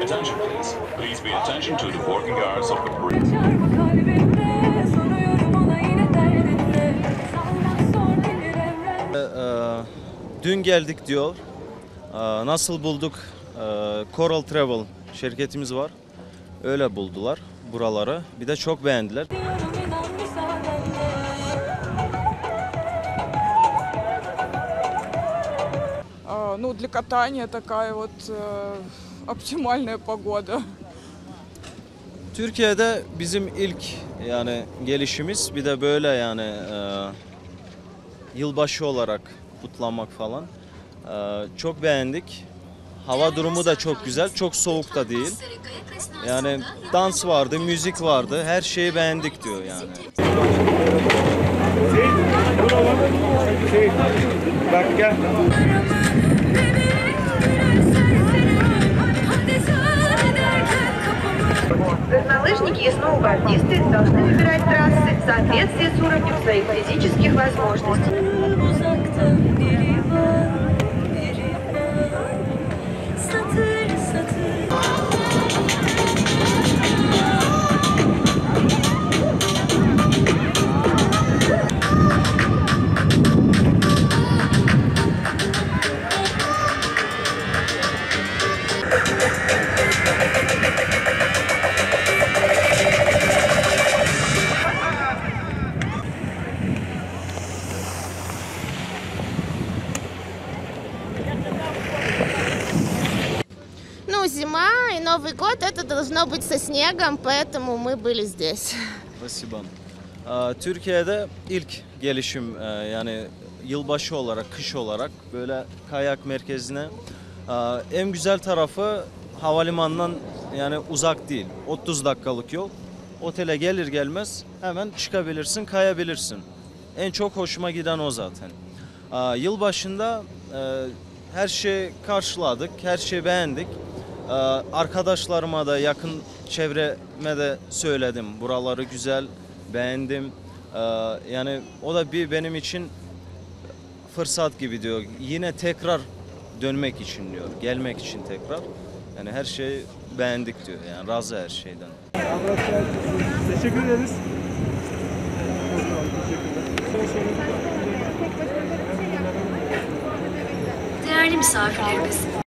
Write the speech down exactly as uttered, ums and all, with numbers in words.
Attention please. Please pay attention to the working hours of the bridge. Ee, Dün geldik diyor. Ee, Nasıl bulduk? Ee, Coral Travel şirketimiz var. Öyle buldular buraları. Bir de çok beğendiler. Ну, для катания такая вот э, оптимальная погода. Türkiye'de bizim ilk yani gelişimiz, bir de böyle yani e, yılbaşı olarak kutlamak falan. E, çok beğendik. Hava durumu da çok güzel, çok soğuk da değil. Yani dans vardı, müzik vardı, her şeyi beğendik diyor yani. Bak gel. Горнолыжники и сноубордисты должны выбирать трассы в соответствии с уровнем своих физических возможностей. Ну, зима и Новый год, это должно быть со снегом, поэтому мы были здесь. Спасибо. Ee, Türkiye'de ilk gelişim e, yani yılbaşı olarak, kış olarak böyle kayak merkezine. Ee, En güzel tarafı havalimanından yani uzak değil. otuz dakikalık yol. Otele gelir gelmez hemen çıkabilirsin, kayabilirsin. En çok hoşuma giden o zaten. Ee, Yılbaşında e, her şeyi karşıladık, her şeyi beğendik. Ee, Arkadaşlarıma da, yakın çevreme de söyledim. Buraları güzel, beğendim. Ee, Yani o da bir benim için fırsat gibi diyor. Yine tekrar dönmek için diyor, gelmek için tekrar. Yani her şeyi beğendik diyor. Yani razı her şeyden. Teşekkür ederiz. Değerli misafirlerimiz,